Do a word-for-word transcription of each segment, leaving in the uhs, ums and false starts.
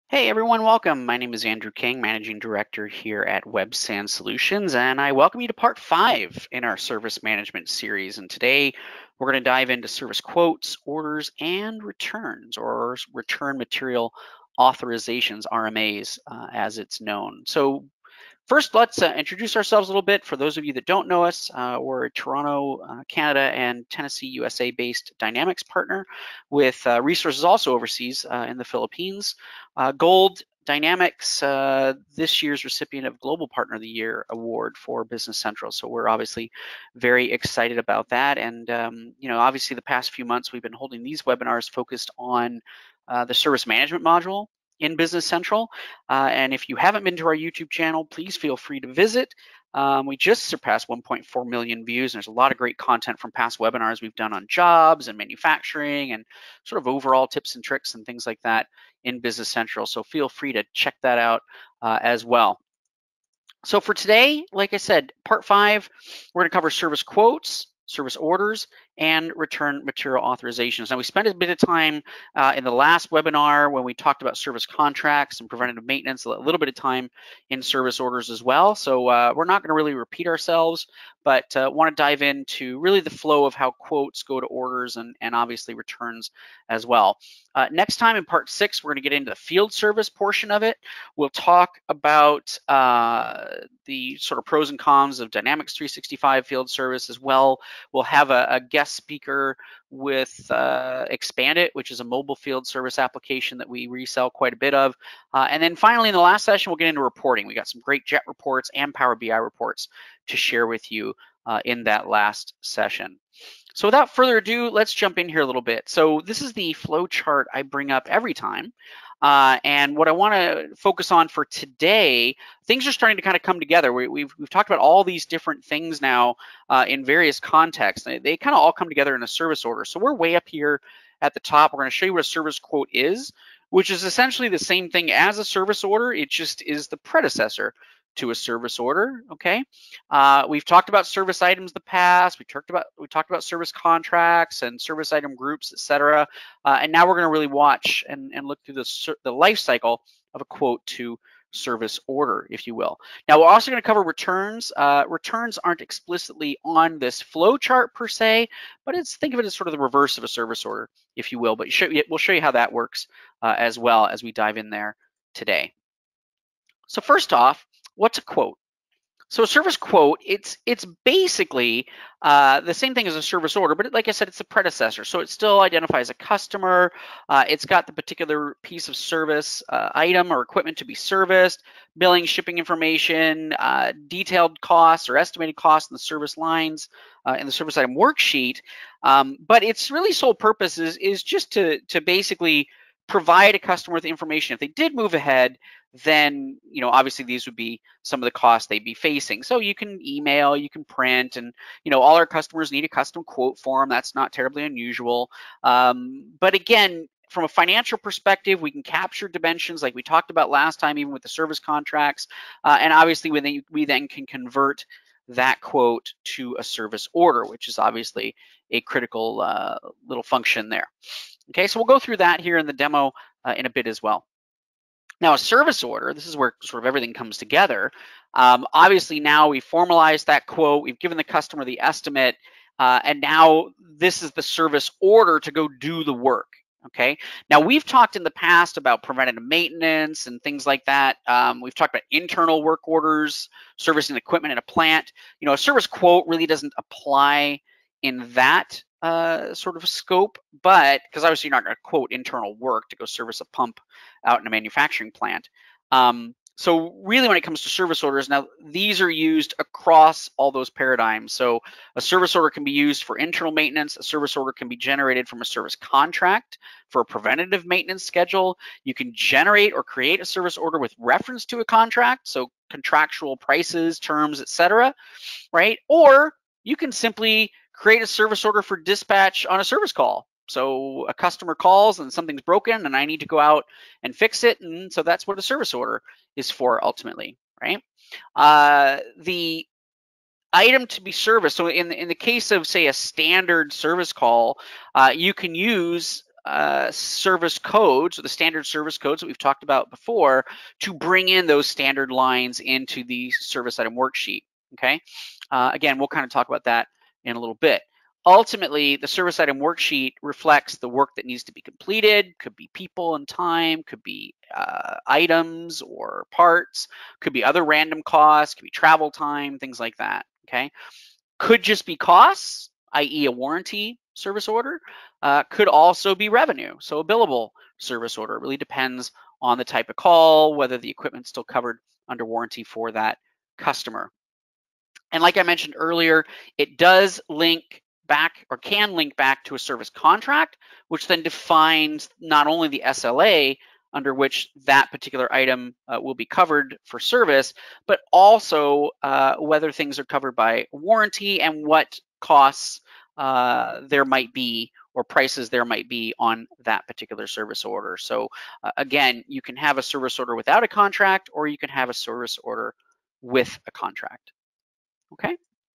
Hey everyone, welcome. My name is Andrew King, Managing Director here at WebSand Solutions, and I welcome you to part five in our service management series. And today we're going to dive into service quotes, orders, and returns, or return material authorizations, R M As, uh, as it's known. So first, let's uh, introduce ourselves a little bit. For those of you that don't know us, uh, we're a Toronto, uh, Canada, and Tennessee, U S A-based Dynamics partner with uh, resources also overseas uh, in the Philippines. Uh, Gold Dynamics, uh, this year's recipient of Global Partner of the Year award for Business Central. So we're obviously very excited about that. And, um, you know, obviously the past few months we've been holding these webinars focused on uh, the service management module in Business Central. Uh, and if you haven't been to our YouTube channel, please feel free to visit. Um, we just surpassed one point four million views. And there's a lot of great content from past webinars we've done on jobs and manufacturing and sort of overall tips and tricks and things like that in Business Central. So feel free to check that out uh, as well. So for today, like I said, part five, we're going to cover service quotes, service orders, and return material authorizations. Now, we spent a bit of time uh, in the last webinar when we talked about service contracts and preventative maintenance, a little bit of time in service orders as well. So uh, we're not going to really repeat ourselves, but uh, want to dive into really the flow of how quotes go to orders and, and obviously returns as well. Uh, next time in part six, we're going to get into the field service portion of it. We'll talk about uh, the sort of pros and cons of Dynamics three sixty-five field service as well. We'll have a, a guest speaker with uh, Expandit, which is a mobile field service application that we resell quite a bit of. Uh, and then finally, in the last session, we'll get into reporting. We got some great Jet reports and Power B I reports to share with you uh, in that last session. So without further ado, let's jump in here a little bit. So this is the flow chart I bring up every time. Uh, and what I want to focus on for today, things are starting to kind of come together. We, we've, we've talked about all these different things now uh, in various contexts. They, they kind of all come together in a service order. So we're way up here at the top. We're going to show you what a service quote is, which is essentially the same thing as a service order. It just is the predecessor to a service order. Okay, uh, we've talked about service items in the past. We talked about we talked about service contracts and service item groups, et cetera. Uh, and now we're going to really watch and, and look through the the life cycle of a quote to service order, if you will. Now we're also going to cover returns. Uh, returns aren't explicitly on this flow chart per se, but it's think of it as sort of the reverse of a service order, if you will. But show, we'll show you how that works uh, as well as we dive in there today. So first off, what's a quote? So a service quote, it's it's basically uh, the same thing as a service order, but like I said, it's a predecessor. So it still identifies a customer. Uh, it's got the particular piece of service uh, item or equipment to be serviced, billing, shipping information, uh, detailed costs or estimated costs in the service lines uh, in the service item worksheet. Um, but its really sole purpose is, is just to, to basically provide a customer with information. If they did move ahead, then, you know, obviously these would be some of the costs they'd be facing. So you can email, you can print, and, you know, all our customers need a custom quote form. That's not terribly unusual. Um, but again, from a financial perspective, we can capture dimensions like we talked about last time, even with the service contracts. Uh, and obviously, we then, we then can convert that quote to a service order, which is obviously a critical uh, little function there. Okay, so we'll go through that here in the demo uh, in a bit as well. Now, a service order, this is where sort of everything comes together. Um, obviously, now we formalized that quote, we've given the customer the estimate, uh, and now this is the service order to go do the work. Okay, now we've talked in the past about preventative maintenance and things like that. Um, we've talked about internal work orders, servicing equipment in a plant. You know, a service quote really doesn't apply in that uh, sort of scope, but because obviously you're not going to quote internal work to go service a pump out in a manufacturing plant. Um, so really when it comes to service orders, now these are used across all those paradigms. So a service order can be used for internal maintenance. A service order can be generated from a service contract for a preventative maintenance schedule. You can generate or create a service order with reference to a contract, so contractual prices, terms, et cetera, right? Or you can simply create a service order for dispatch on a service call. So a customer calls and something's broken and I need to go out and fix it. And so that's what a service order is for ultimately, right? Uh, the item to be serviced. So in the, in the case of, say, a standard service call, uh, you can use uh, service codes, or the standard service codes that we've talked about before, to bring in those standard lines into the service item worksheet, okay? Uh, again, we'll kind of talk about that in a little bit. Ultimately, the service item worksheet reflects the work that needs to be completed. Could be people and time, could be uh, items or parts, could be other random costs, could be travel time, things like that, okay? Could just be costs, that is a warranty service order. Uh, could also be revenue, so a billable service order. It really depends on the type of call, whether the equipment's still covered under warranty for that customer. And like I mentioned earlier, it does link back, or can link back, to a service contract, which then defines not only the S L A under which that particular item uh, will be covered for service, but also uh, whether things are covered by warranty and what costs uh, there might be, or prices there might be on that particular service order. So uh, again, you can have a service order without a contract, or you can have a service order with a contract. Okay.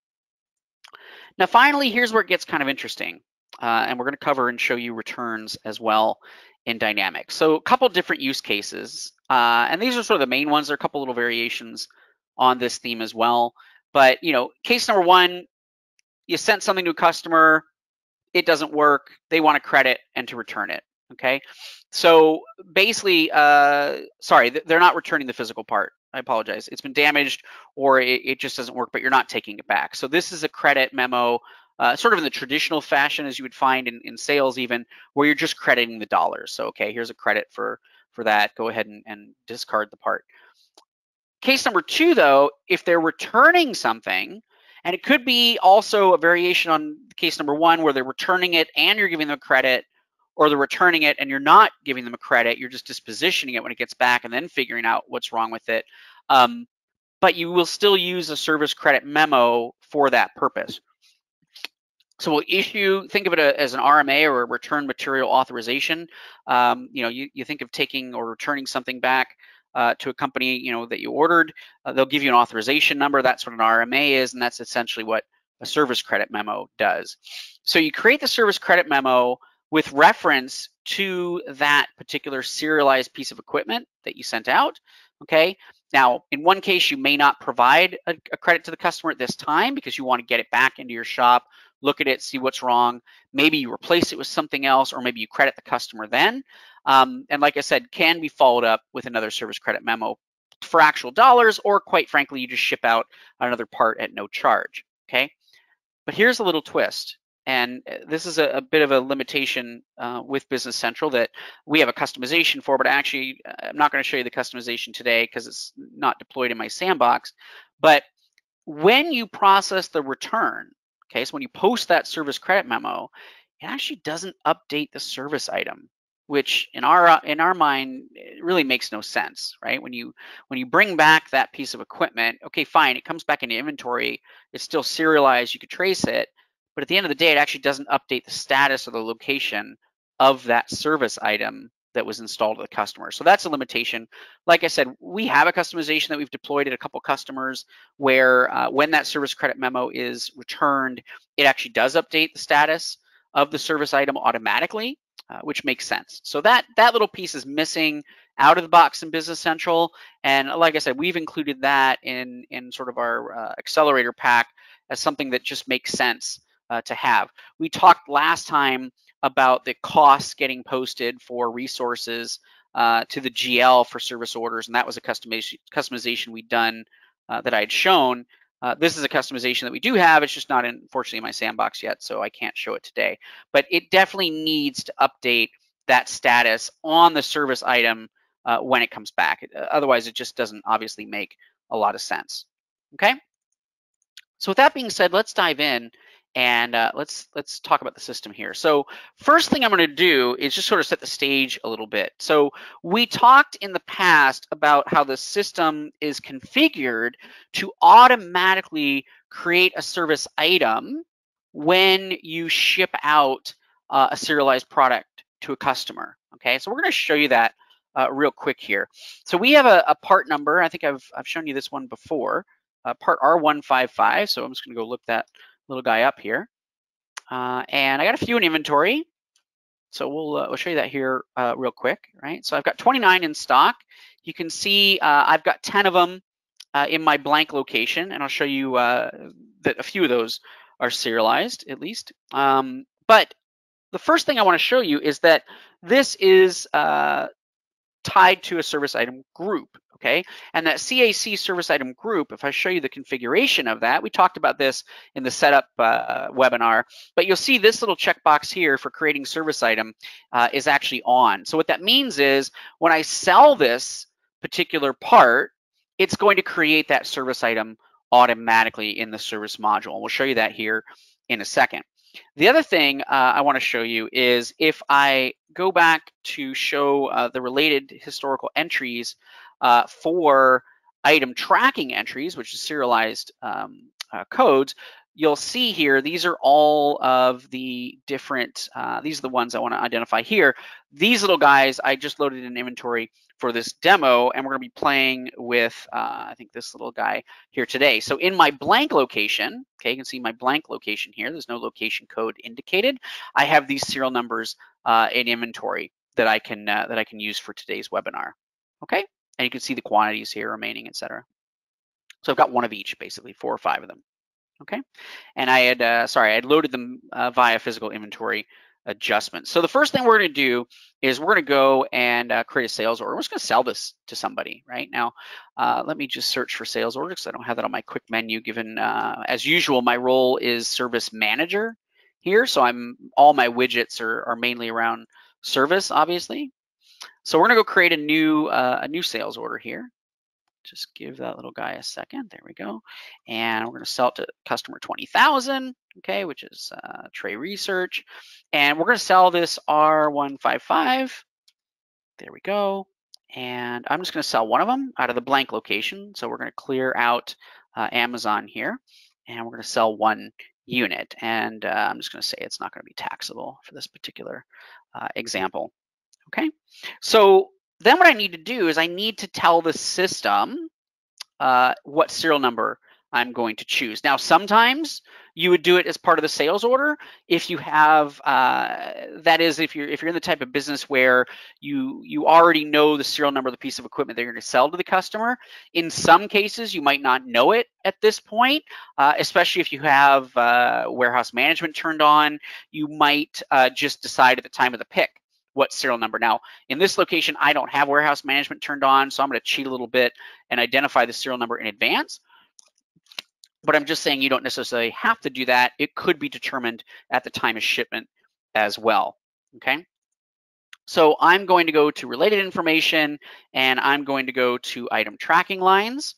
Now, finally, here's where it gets kind of interesting, uh, and we're going to cover and show you returns as well in Dynamics. So a couple different use cases, uh, and these are sort of the main ones. There are a couple little variations on this theme as well. But, you know, case number one, you sent something to a customer, it doesn't work, they want a credit and to return it, okay? So basically, uh, sorry, they're not returning the physical part. I apologize. It's been damaged, or it, it just doesn't work, but you're not taking it back. So this is a credit memo, uh, sort of in the traditional fashion as you would find in, in sales even, where you're just crediting the dollars. So, okay, here's a credit for, for that. Go ahead and, and discard the part. Case number two, though, if they're returning something, and it could be also a variation on case number one, where they're returning it and you're giving them credit, or they're returning it and you're not giving them a credit, you're just dispositioning it when it gets back and then figuring out what's wrong with it. Um, but you will still use a service credit memo for that purpose. So we'll issue, think of it as an R M A, or a return material authorization. Um, you know, you, you think of taking or returning something back uh, to a company, you know, that you ordered. Uh, they'll give you an authorization number. That's what an R M A is, and that's essentially what a service credit memo does. So you create the service credit memo with reference to that particular serialized piece of equipment that you sent out, okay? Now, in one case, you may not provide a, a credit to the customer at this time because you want to get it back into your shop, look at it, see what's wrong. Maybe you replace it with something else, or maybe you credit the customer then. Um, and like I said, can be followed up with another service credit memo for actual dollars, or quite frankly, you just ship out another part at no charge, okay? But here's a little twist. And this is a, a bit of a limitation uh, with Business Central that we have a customization for, but actually I'm not going to show you the customization today because it's not deployed in my sandbox. But when you process the return, okay, so when you post that service credit memo, it actually doesn't update the service item, which in our in our mind it really makes no sense, right? When you when you bring back that piece of equipment, okay, fine, it comes back into inventory, it's still serialized, you could trace it. But at the end of the day, it actually doesn't update the status or the location of that service item that was installed to the customer. So that's a limitation. Like I said, we have a customization that we've deployed at a couple customers where uh, when that service credit memo is returned, it actually does update the status of the service item automatically, uh, which makes sense. So that, that little piece is missing out of the box in Business Central. And like I said, we've included that in, in sort of our uh, accelerator pack as something that just makes sense Uh, to have. We talked last time about the costs getting posted for resources uh, to the G L for service orders, and that was a customization customization we'd done uh, that I had shown. Uh, this is a customization that we do have. It's just not, in, unfortunately, in my sandbox yet, so I can't show it today. But it definitely needs to update that status on the service item uh, when it comes back. It, uh, otherwise, it just doesn't obviously make a lot of sense. Okay. So with that being said, let's dive in. And uh, let's let's talk about the system here. So first thing I'm going to do is just sort of set the stage a little bit. So we talked in the past about how the system is configured to automatically create a service item when you ship out uh, a serialized product to a customer. Okay, so we're going to show you that uh, real quick here. So we have a, a part number. I think I've I've shown you this one before. Uh, part R one five five. So I'm just going to go look that little guy up here. Uh, and I got a few in inventory. So we'll, uh, we'll show you that here uh, real quick, right? So I've got twenty-nine in stock. You can see uh, I've got ten of them uh, in my blank location, and I'll show you uh, that a few of those are serialized at least. Um, but the first thing I want to show you is that this is uh, tied to a service item group, okay? And that C A C service item group, if I show you the configuration of that, we talked about this in the setup uh, webinar, but you'll see this little checkbox here for creating service item uh, is actually on. So what that means is when I sell this particular part, it's going to create that service item automatically in the service module. We'll show you that here in a second. The other thing uh, I want to show you is if I go back to show uh, the related historical entries uh, for item tracking entries, which is serialized um, uh, codes, you'll see here, these are all of the different, uh, these are the ones I want to identify here. These little guys, I just loaded in inventory for this demo, and we're going to be playing with, uh, I think, this little guy here today. So in my blank location, okay, you can see my blank location here. There's no location code indicated. I have these serial numbers uh, in inventory that I can uh, that I can use for today's webinar. Okay, and you can see the quantities here remaining, et cetera. So I've got one of each, basically, four or five of them. Okay, and I had, uh, sorry, I had loaded them uh, via physical inventory adjustment. So the first thing we're going to do is we're going to go and uh, create a sales order. We're just going to sell this to somebody right now. Uh, let me just search for sales orders because I don't have that on my quick menu. Given uh, as usual, my role is service manager here, so I'm all my widgets are, are mainly around service, obviously. So we're going to go create a new uh, a new sales order here. Just give that little guy a second. There we go. And we're going to sell it to customer twenty thousand, okay, which is uh, Trey Research. And we're going to sell this R one five five. There we go. And I'm just going to sell one of them out of the blank location. So we're going to clear out uh, Amazon here. And we're going to sell one unit. And uh, I'm just going to say it's not going to be taxable for this particular uh, example. Okay. So then what I need to do is I need to tell the system uh, what serial number I'm going to choose. Now, sometimes you would do it as part of the sales order if you have, uh, that is, if you're if you're in the type of business where you you already know the serial number of the piece of equipment that you're going to sell to the customer. In some cases, you might not know it at this point, uh, especially if you have uh, warehouse management turned on. You might uh, just decide at the time of the pick what serial number. Now, in this location, I don't have warehouse management turned on, so I'm going to cheat a little bit and identify the serial number in advance. But I'm just saying you don't necessarily have to do that. It could be determined at the time of shipment as well, okay? So I'm going to go to related information, and I'm going to go to item tracking lines.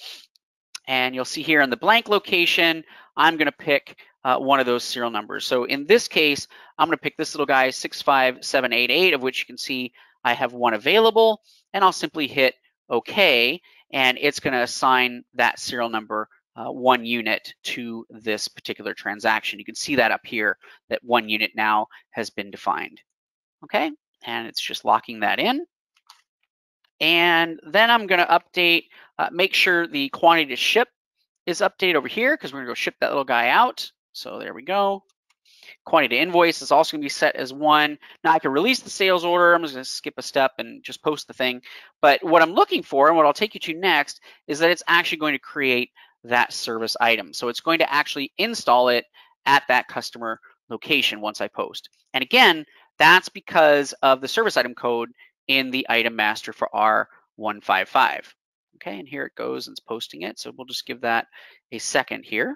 And you'll see here in the blank location, I'm going to pick uh, one of those serial numbers. So in this case, I'm going to pick this little guy, six five seven eight eight, of which you can see I have one available, and I'll simply hit OK, and it's going to assign that serial number uh, one unit to this particular transaction. You can see that up here, that one unit now has been defined. Okay, and it's just locking that in. And then I'm going to update, uh, make sure the quantity to ship is updated over here because we're going to go ship that little guy out. So there we go. Quantity to invoice is also going to be set as one. Now I can release the sales order. I'm just going to skip a step and just post the thing. But what I'm looking for and what I'll take you to next is that it's actually going to create that service item. So it's going to actually install it at that customer location once I post. And again, that's because of the service item code in the item master for R one five five. Okay, and here it goes and it's posting it. So we'll just give that a second here.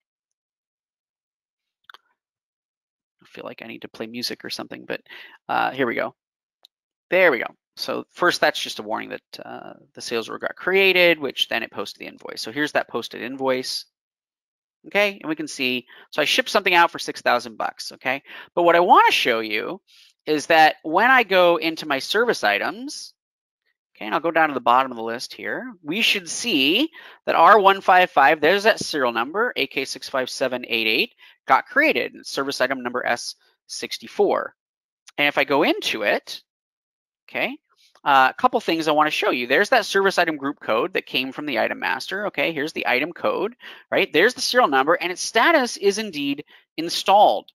I feel like I need to play music or something, but uh, here we go. There we go. So first, that's just a warning that uh, the sales order got created, which then it posted the invoice. So here's that posted invoice. Okay, and we can see, so I shipped something out for six thousand bucks, okay? But what I want to show you is that when I go into my service items, okay, and I'll go down to the bottom of the list here, we should see that R one five five, there's that serial number, A K six five seven eight eight, got created, service item number S sixty-four. And if I go into it, okay, uh, a couple things I want to show you. There's that service item group code that came from the item master. Okay, here's the item code, right? There's the serial number, and its status is indeed installed.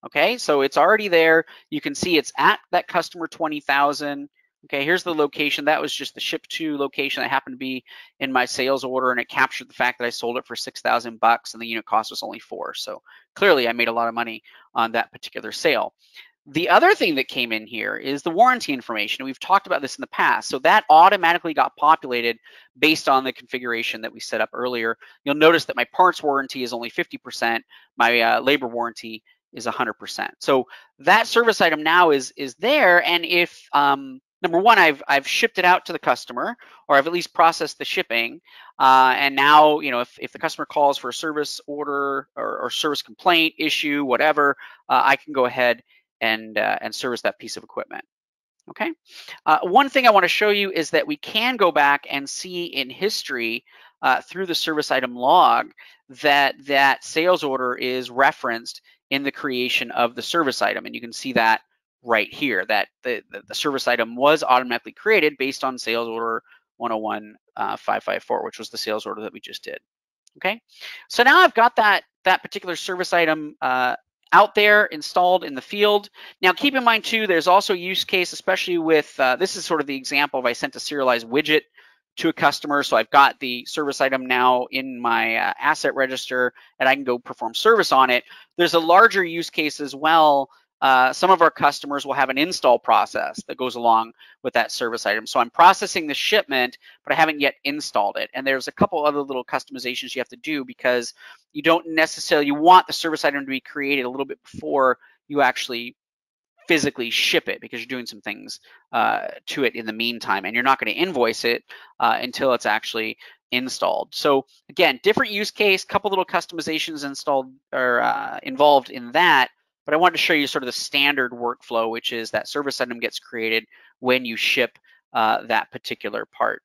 Okay, so it's already there. You can see it's at that customer twenty thousand. Okay, here's the location. That was just the ship to location that happened to be in my sales order, and it captured the fact that I sold it for six thousand bucks and the unit cost was only four. So clearly I made a lot of money on that particular sale. The other thing that came in here is the warranty information. We've talked about this in the past. So that automatically got populated based on the configuration that we set up earlier. You'll notice that my parts warranty is only fifty percent. My uh, labor warranty is one hundred percent. So that service item now is is there. And if um, number one, I've I've shipped it out to the customer, or I've at least processed the shipping, uh, and now you know if if the customer calls for a service order or, or service complaint issue, whatever, uh, I can go ahead and uh, and service that piece of equipment. Okay. Uh, one thing I want to show you is that we can go back and see in history uh, through the service item log that that sales order is referenced in the creation of the service item, and you can see that right here, that the, the, the service item was automatically created based on sales order one oh one five five four, which was the sales order that we just did. Okay, so now I've got that that particular service item uh, out there installed in the field. Now keep in mind too, there's also use case, especially with, uh, this is sort of the example of I sent a serialized widget to a customer. So I've got the service item now in my uh, asset register and I can go perform service on it. There's a larger use case as well. Uh, some of our customers will have an install process that goes along with that service item. So I'm processing the shipment, but I haven't yet installed it. And there's a couple other little customizations you have to do because you don't necessarily, you want the service item to be created a little bit before you actually physically ship it, because you're doing some things uh, to it in the meantime, and you're not going to invoice it uh, until it's actually installed. So again, different use case, couple little customizations installed or uh, involved in that. But I wanted to show you sort of the standard workflow, which is that service item gets created when you ship uh, that particular part.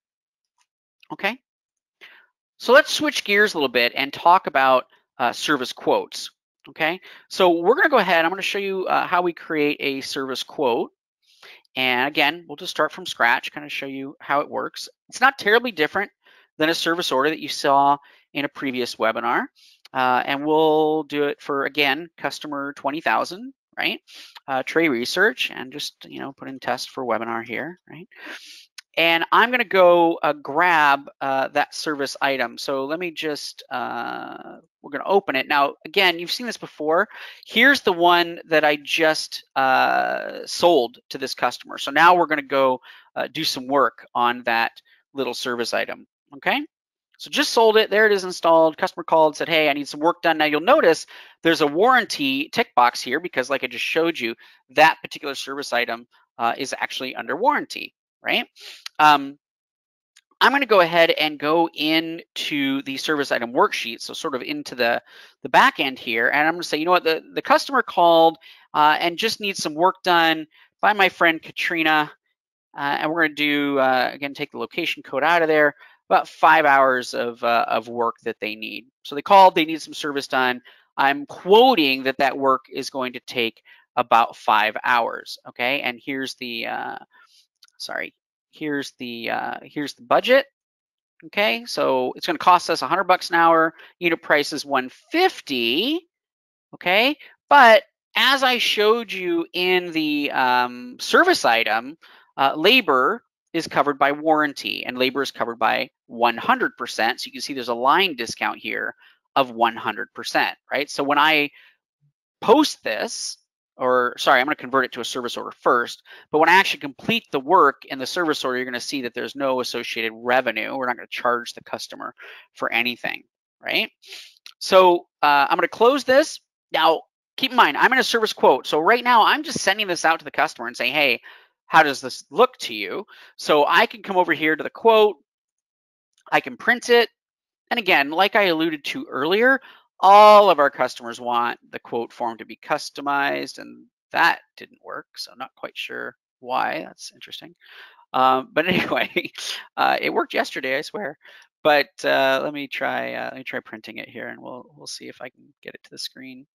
Okay, so let's switch gears a little bit and talk about uh, service quotes. Okay, so we're going to go ahead. I'm going to show you uh, how we create a service quote. And again, we'll just start from scratch, kind of show you how it works. It's not terribly different than a service order that you saw in a previous webinar. Uh, and we'll do it for, again, customer twenty thousand, right? Uh, tray research, and just, you know, put in test for webinar here, right? And I'm going to go uh, grab uh, that service item. So let me just, uh, we're going to open it. Now, again, you've seen this before. Here's the one that I just uh, sold to this customer. So now we're going to go uh, do some work on that little service item, okay? So just sold it, there it is installed, customer called, said, hey, I need some work done. Now you'll notice there's a warranty tick box here because like I just showed you, that particular service item uh, is actually under warranty, right? Um, I'm gonna go ahead and go into the service item worksheet, so sort of into the, the back end here, and I'm gonna say, you know what, the, the customer called uh, and just needs some work done by my friend Katrina, uh, and we're gonna do, uh, again, take the location code out of there, about five hours of, uh, of work that they need. So they called, they need some service done. I'm quoting that that work is going to take about five hours, okay? And here's the, uh, sorry, here's the, uh, here's the budget, okay? So it's gonna cost us one hundred bucks an hour, unit price is one fifty, okay? But as I showed you in the um, service item, uh, labor is covered by warranty and labor is covered by one hundred percent. So you can see there's a line discount here of one hundred percent, right? So when I post this, or sorry, I'm going to convert it to a service order first, but when I actually complete the work in the service order, you're going to see that there's no associated revenue. We're not going to charge the customer for anything, right? So uh, I'm going to close this. Now, keep in mind, I'm in a service quote. So right now, I'm just sending this out to the customer and saying, hey, how does this look to you? So I can come over here to the quote, I can print it. And again, like I alluded to earlier, all of our customers want the quote form to be customized, and that didn't work. So I'm not quite sure why. That's interesting. Um, but anyway, uh, it worked yesterday, I swear. But uh, let me try. Uh, let me try printing it here, and we'll we'll see if I can get it to the screen.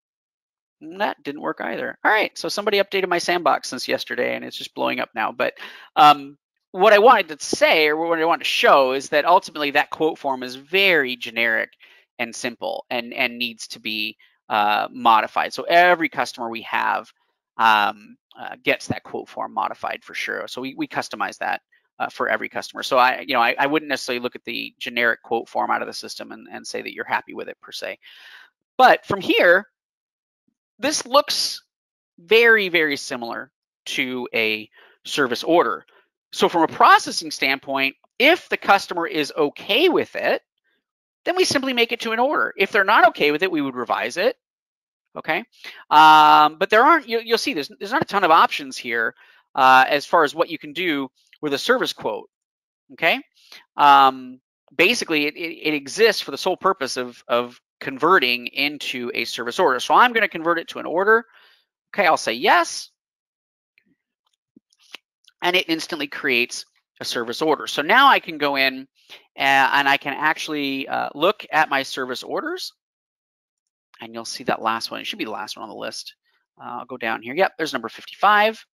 That didn't work either. All right, so somebody updated my sandbox since yesterday, and it's just blowing up now. But um, what I wanted to say, or what I wanted to show, is that ultimately that quote form is very generic and simple, and and needs to be uh, modified. So every customer we have um, uh, gets that quote form modified for sure. So we, we customize that uh, for every customer. So I, you know, I, I wouldn't necessarily look at the generic quote form out of the system and, and say that you're happy with it per se. But from here, this looks very, very similar to a service order. So from a processing standpoint, if the customer is okay with it, then we simply make it to an order. If they're not okay with it, we would revise it. Okay, um, but there aren't. You, you'll see there's there's not a ton of options here uh, as far as what you can do with a service quote. Okay, um, basically it, it, it exists for the sole purpose of of converting into a service order. So I'm going to convert it to an order. Okay, I'll say yes, and it instantly creates a service order. So now I can go in and, and I can actually uh, look at my service orders. And you'll see that last one. It should be the last one on the list. Uh, I'll go down here. Yep, there's number fifty-five.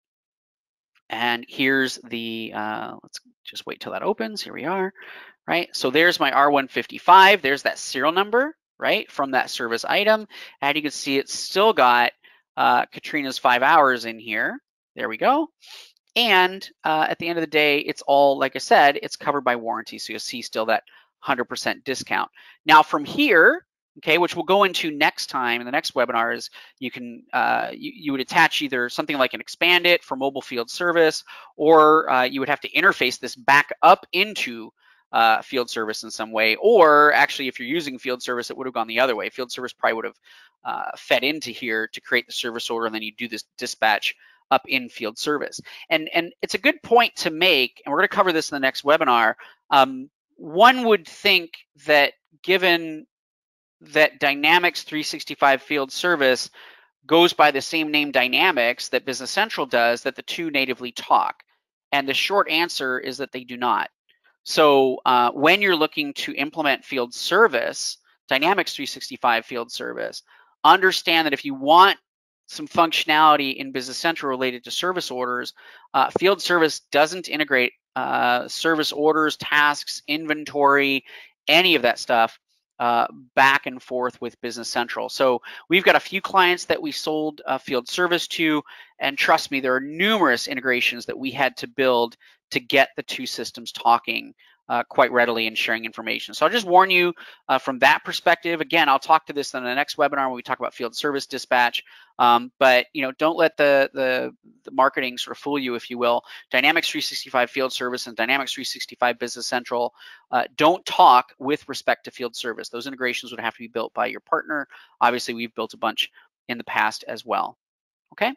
And here's the, uh, let's just wait till that opens. Here we are, right? So there's my R one fifty-five. There's that serial number, right, from that service item. And you can see it's still got uh, Katrina's five hours in here. There we go. And uh, at the end of the day, it's all, like I said, it's covered by warranty. So you'll see still that one hundred percent discount. Now from here, okay, which we'll go into next time in the next webinar, is you can uh, you, you would attach either something like an expand it for mobile field service, or uh, you would have to interface this back up into uh, field service in some way, or actually if you're using field service, it would have gone the other way. Field service probably would have uh, fed into here to create the service order, and then you do this dispatch up in field service. And and it's a good point to make, and we're going to cover this in the next webinar. Um, one would think that given that Dynamics three sixty-five Field Service goes by the same name Dynamics that Business Central does, that the two natively talk. And the short answer is that they do not. So uh, when you're looking to implement field service, Dynamics three sixty-five Field Service, understand that if you want some functionality in Business Central related to service orders, uh, field service doesn't integrate uh, service orders, tasks, inventory, any of that stuff uh, back and forth with Business Central. So we've got a few clients that we sold uh, field service to, and trust me, there are numerous integrations that we had to build to get the two systems talking uh, quite readily and sharing information. So I'll just warn you uh, from that perspective. Again, I'll talk to this in the next webinar when we talk about field service dispatch. Um, but you know, don't let the, the the marketing sort of fool you, if you will. Dynamics three sixty-five Field Service and Dynamics three sixty-five Business Central uh, don't talk with respect to field service. Those integrations would have to be built by your partner. Obviously, we've built a bunch in the past as well. Okay.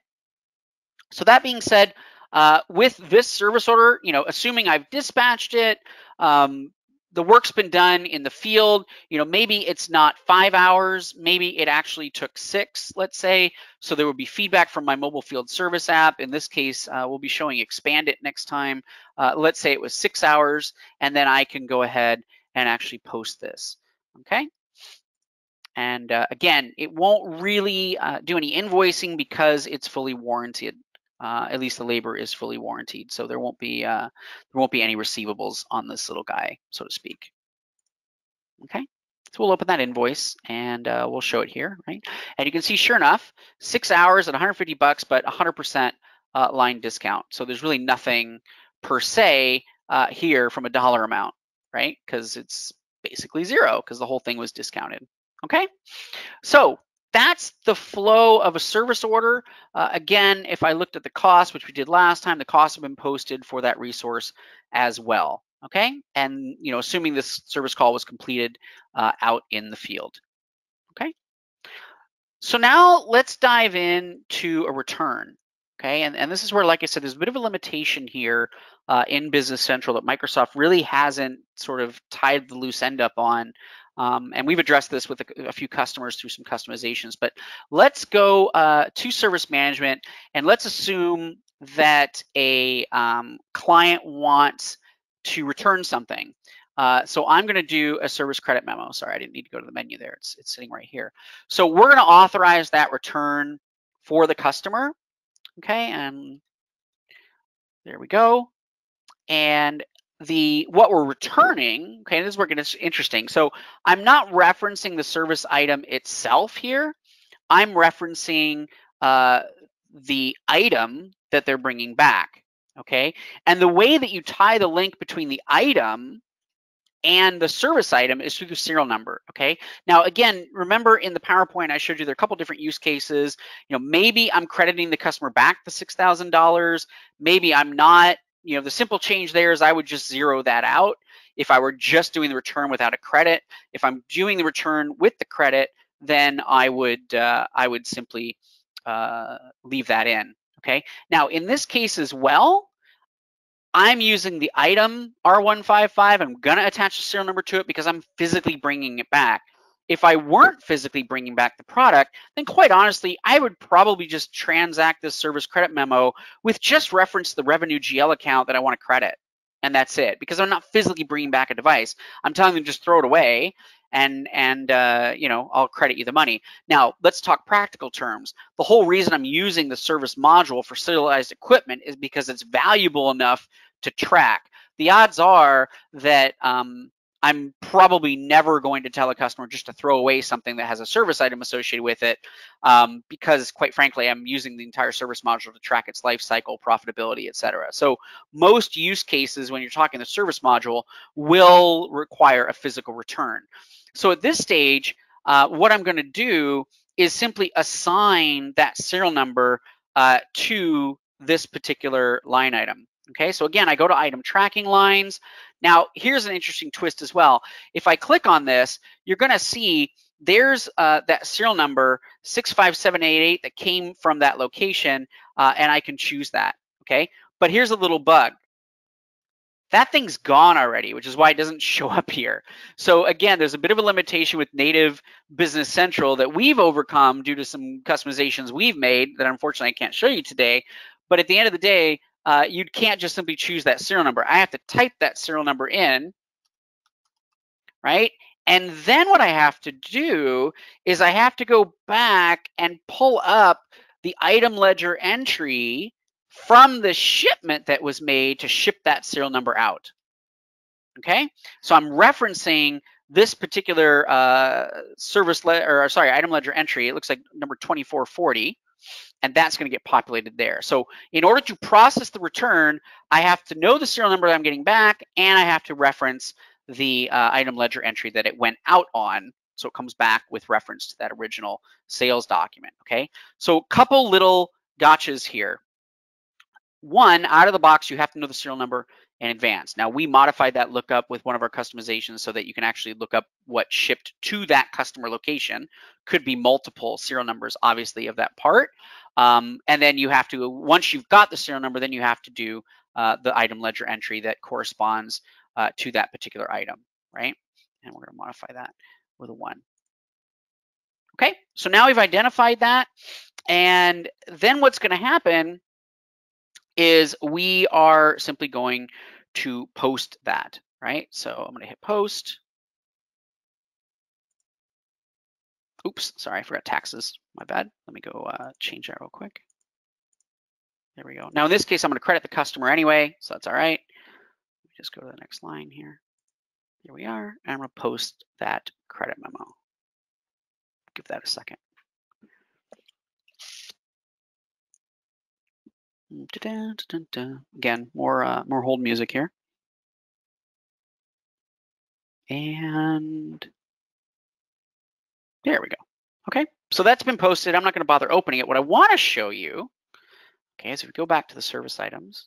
So that being said, uh, with this service order, you know, assuming I've dispatched it, um, the work's been done in the field, you know, maybe it's not five hours, maybe it actually took six, let's say. So there would be feedback from my mobile field service app. In this case, uh, we'll be showing expand it next time. Uh, let's say it was six hours, and then I can go ahead and actually post this, okay? And uh, again, it won't really uh, do any invoicing because it's fully warranted. Uh, at least the labor is fully warranted, so there won't be uh, there won't be any receivables on this little guy, so to speak. Okay, so we'll open that invoice and uh, we'll show it here, right? And you can see, sure enough, six hours at one hundred fifty bucks, but one hundred percent uh, line discount. So there's really nothing per se uh, here from a dollar amount, right? Because it's basically zero because the whole thing was discounted. Okay, so that's the flow of a service order. Uh, again, if I looked at the cost, which we did last time, the costs have been posted for that resource as well. Okay, and you know, assuming this service call was completed uh, out in the field. Okay, so now let's dive into a return. Okay, and, and this is where, like I said, there's a bit of a limitation here uh, in Business Central that Microsoft really hasn't sort of tied the loose end up on. Um, and we've addressed this with a, a few customers through some customizations, but let's go uh, to service management, and let's assume that a um, client wants to return something. Uh, so I'm going to do a service credit memo. Sorry, I didn't need to go to the menu there. It's, it's sitting right here. So we're going to authorize that return for the customer. Okay, and there we go. And the what we're returning, okay, this is where it gets interesting. So I'm not referencing the service item itself here. I'm referencing uh, the item that they're bringing back, okay? And the way that you tie the link between the item and the service item is through the serial number, okay? Now, again, remember in the PowerPoint I showed you there are a couple different use cases. You know, maybe I'm crediting the customer back the six thousand dollars. Maybe I'm not. You know, the simple change there is I would just zero that out if I were just doing the return without a credit. If I'm doing the return with the credit, then I would uh, I would simply uh, leave that in, okay? Now, in this case as well, I'm using the item R one five five. I'm going to attach a serial number to it because I'm physically bringing it back. If I weren't physically bringing back the product, then quite honestly, I would probably just transact this service credit memo with just reference the revenue G L account that I want to credit. And that's it, because I'm not physically bringing back a device. I'm telling them just throw it away and, and uh, you know, I'll credit you the money. Now, let's talk practical terms. The whole reason I'm using the service module for serialized equipment is because it's valuable enough to track. The odds are that um, I'm probably never going to tell a customer just to throw away something that has a service item associated with it, um, because quite frankly, I'm using the entire service module to track its life cycle, profitability, et cetera. So most use cases when you're talking the service module will require a physical return. So at this stage, uh, what I'm going to do is simply assign that serial number uh, to this particular line item. Okay, so again, I go to item tracking lines. Now, here's an interesting twist as well. If I click on this, you're going to see there's uh, that serial number six five seven eight eight that came from that location, uh, and I can choose that. Okay, but here's a little bug. That thing's gone already, which is why it doesn't show up here. So again, there's a bit of a limitation with native Business Central that we've overcome due to some customizations we've made that unfortunately I can't show you today. But at the end of the day, uh, you can't just simply choose that serial number. I have to type that serial number in, right? And then what I have to do is I have to go back and pull up the item ledger entry from the shipment that was made to ship that serial number out. Okay, so I'm referencing this particular uh, service le or sorry item ledger entry. It looks like number twenty-four forty, and that's going to get populated there. So in order to process the return, I have to know the serial number that I'm getting back, and I have to reference the uh, item ledger entry that it went out on, so it comes back with reference to that original sales document. Okay, so a couple little gotchas here. One, out of the box, you have to know the serial number in advance. Now, we modified that lookup with one of our customizations so that you can actually look up what shipped to that customer location. Could be multiple serial numbers, obviously, of that part. Um, and then you have to, once you've got the serial number, then you have to do uh, the item ledger entry that corresponds uh, to that particular item, right? And we're going to modify that with a one. Okay, so now we've identified that. And then what's going to happen is we are simply going to post that, right? So I'm going to hit post. Oops, sorry, I forgot taxes. My bad. Let me go uh, change that real quick. There we go. Now in this case, I'm going to credit the customer anyway, so that's all right. Let me just go to the next line here. Here we are, and I'm going to post that credit memo. Give that a second. Da-da, da-da-da. Again, more uh, more hold music here. And there we go. Okay, so that's been posted. I'm not going to bother opening it. What I want to show you, okay, is if we go back to the service items,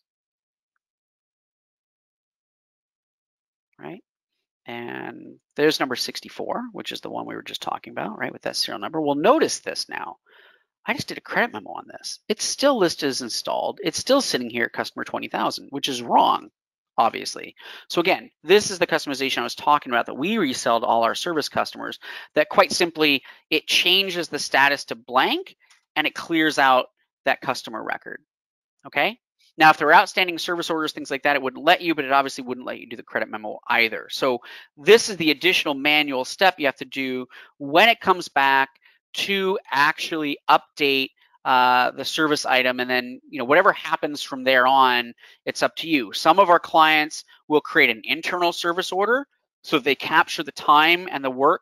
right? And there's number sixty-four, which is the one we were just talking about, right, with that serial number. Well, notice this now. I just did a credit memo on this. It's still listed as installed. It's still sitting here at customer twenty thousand, which is wrong, obviously. So again, this is the customization I was talking about that we resell to all our service customers, that quite simply, it changes the status to blank and it clears out that customer record, okay? Now, if there are outstanding service orders, things like that, it wouldn't let you, but it obviously wouldn't let you do the credit memo either. So this is the additional manual step you have to do when it comes back to actually update uh, the service item, and then you know whatever happens from there on, it's up to you. Some of our clients will create an internal service order so they capture the time and the work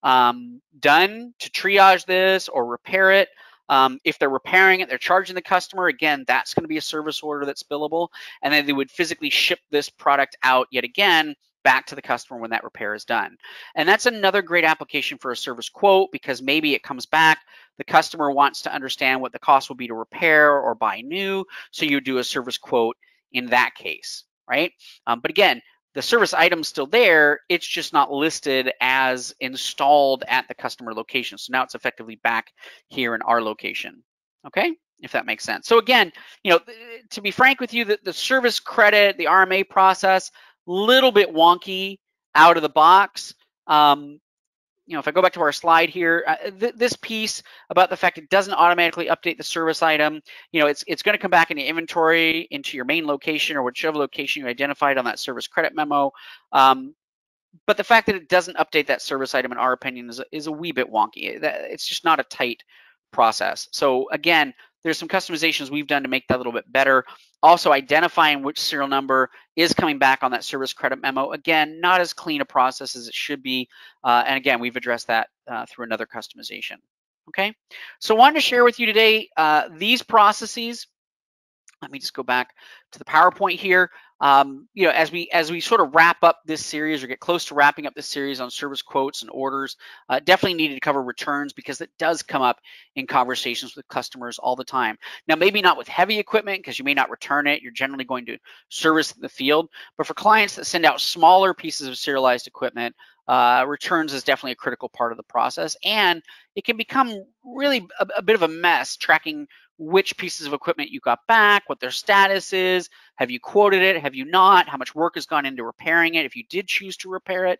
um, done to triage this or repair it. Um, if they're repairing it, they're charging the customer. Again, that's going to be a service order that's billable. And then they would physically ship this product out yet again back to the customer when that repair is done. And that's another great application for a service quote, because maybe it comes back, the customer wants to understand what the cost will be to repair or buy new. So you do a service quote in that case, right? Um, but again, the service item's still there, it's just not listed as installed at the customer location. So now it's effectively back here in our location, okay? If that makes sense. So again, you know, to be frank with you, the, the service credit, the R M A process, little bit wonky out of the box. Um, you know, if I go back to our slide here, uh, th this piece about the fact it doesn't automatically update the service item, you know, it's it's going to come back into inventory, into your main location or whichever location you identified on that service credit memo. Um, but the fact that it doesn't update that service item, in our opinion, is, is a wee bit wonky. It's just not a tight process. So again, there's some customizations we've done to make that a little bit better. Also, identifying which serial number is coming back on that service credit memo. Again, not as clean a process as it should be. Uh, and again, we've addressed that uh, through another customization. Okay, so I wanted to share with you today uh, these processes. Let me just go back to the PowerPoint here. Um, you know, as we as we sort of wrap up this series or get close to wrapping up this series on service quotes and orders, uh, definitely needed to cover returns, because it does come up in conversations with customers all the time. Now, maybe not with heavy equipment, because you may not return it. You're generally going to service in the field. But for clients that send out smaller pieces of serialized equipment, uh, returns is definitely a critical part of the process. And it can become really a, a bit of a mess tracking which pieces of equipment you got back, what their status is, have you quoted it, have you not, how much work has gone into repairing it if you did choose to repair it.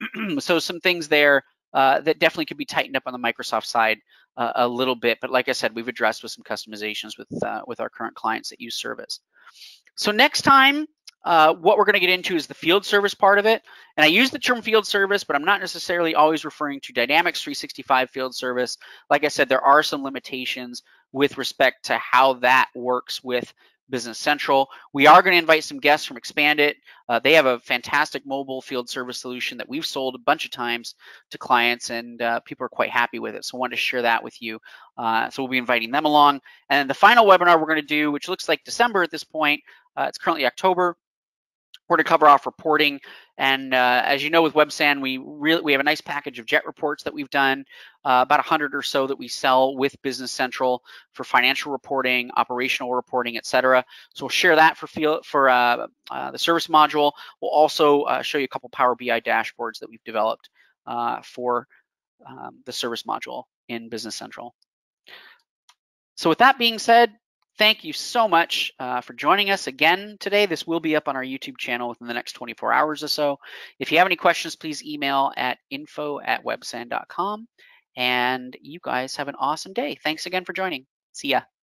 So some things there uh, that definitely could be tightened up on the Microsoft side uh, a little bit. But like I said, we've addressed with some customizations with, uh, with our current clients that use service. So next time, uh, what we're going to get into is the field service part of it. And I use the term field service, but I'm not necessarily always referring to Dynamics three sixty-five field service. Like I said, there are some limitations with respect to how that works with Business Central. We are going to invite some guests from Expandit. Uh, they have a fantastic mobile field service solution that we've sold a bunch of times to clients, and uh, people are quite happy with it. So I wanted to share that with you. Uh, so we'll be inviting them along. And the final webinar we're going to do, which looks like December at this point, uh, it's currently October. We're going to cover off reporting, and uh, as you know, with WebSan, we really we have a nice package of jet reports that we've done, uh, about a hundred or so that we sell with Business Central for financial reporting, operational reporting, et cetera. So we'll share that for field for uh, uh, the service module. We'll also uh, show you a couple Power B I dashboards that we've developed uh, for um, the service module in Business Central. So with that being said, thank you so much uh, for joining us again today. This will be up on our YouTube channel within the next twenty-four hours or so. If you have any questions, please email at info at websan dot com. And you guys have an awesome day. Thanks again for joining. See ya.